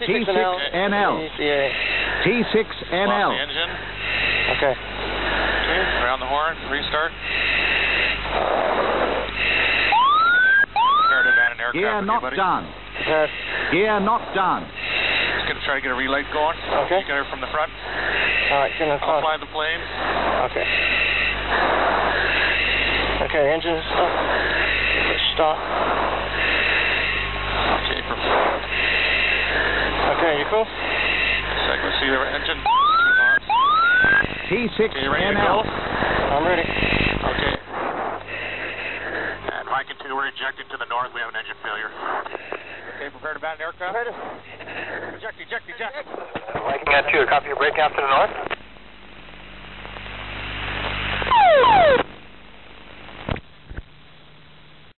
T6NL. T6NL. Off the engine. Okay. Okay, around the horn, restart. Prepare to abandon aircraft. Gear not done. Prepared. Gear not done. Just going to try to get a relight going. Okay. Get her from the front. All right, get in the I'll front. fly the plane. Okay. Okay, engine stop. Stop. Okay, perfect. Okay, you cool? Second, see the engine. T6NL. Okay, you ready to go? I'm ready. Okay. And Mike and 2, we're ejecting to the north. We have an engine failure. Okay, prepare to abandon aircraft. Ready. Eject. Mike and 2, copy your break out to the north.